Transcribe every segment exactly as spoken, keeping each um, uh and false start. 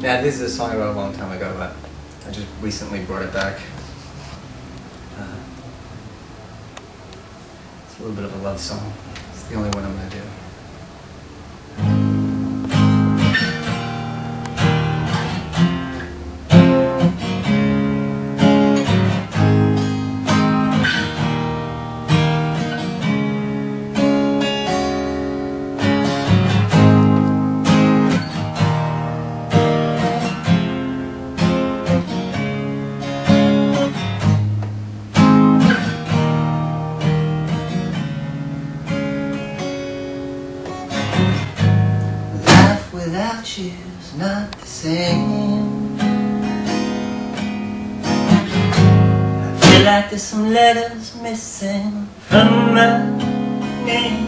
Yeah, this is a song I wrote a long time ago, but I just recently brought it back. Uh, it's a little bit of a love song. It's the only one I'm going to do. Without you's not the same. I feel like there's some letters missing from my name.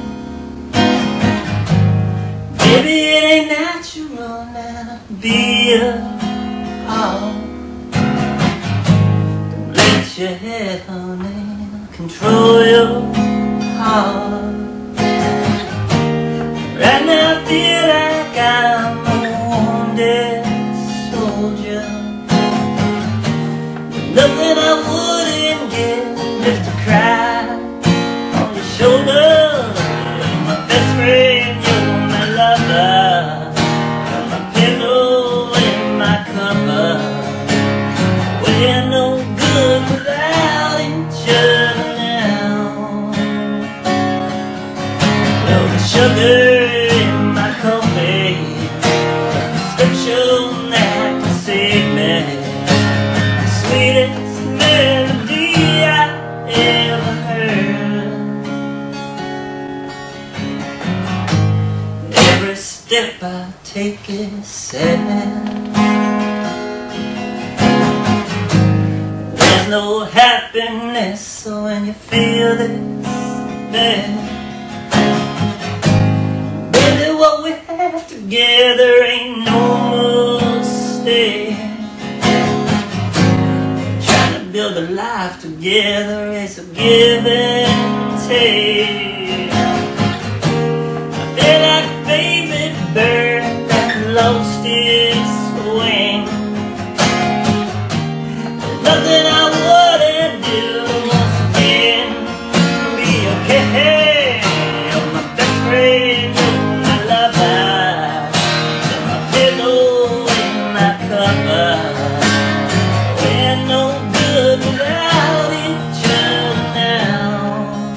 Baby, it ain't natural now to be apart. Don't let your head, honey, control your heart. Right now I feel like I'm a wounded soldier, but nothing I wouldn't give just to cry on your shoulder. You're my best friend, you're my lover, you're my pillow and my cover. We're no good without each other now. You're the sugar in my coffee, prescription that can save me, the sweetest melody I ever heard. Every step I take is sad. There's no happiness when you feel this bad. What we have together ain't no mistake. Trying to build a life together is a give and take. I feel like a baby bird that lost its wing. There's nothing I wouldn't do once again to be okay. You're my best friend, we're no good without each other now.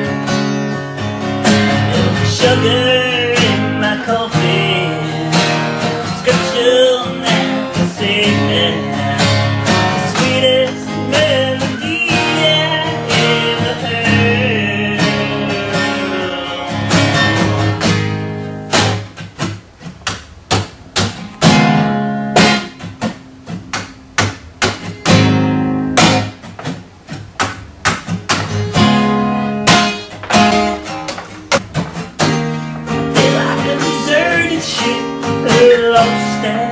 You're the sugar in my coffee, prescription that can save me, the sweetest melody I ever heard. Lost